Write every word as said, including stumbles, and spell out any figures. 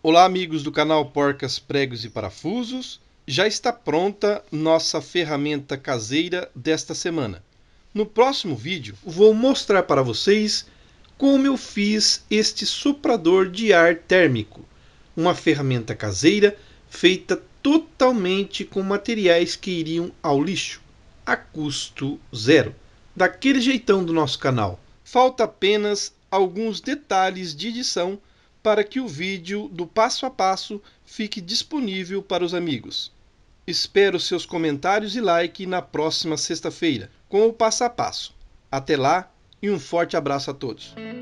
Olá, amigos do canal Porcas, Pregos e Parafusos. Já está pronta nossa ferramenta caseira desta semana. No próximo vídeo vou mostrar para vocês como eu fiz este soprador de ar térmico. Uma ferramenta caseira feita totalmente com materiais que iriam ao lixo, a custo zero. Daquele jeitão do nosso canal. Falta apenas alguns detalhes de edição para que o vídeo do passo a passo fique disponível para os amigos. Espero seus comentários e like na próxima sexta-feira com o passo a passo. Até lá e um forte abraço a todos.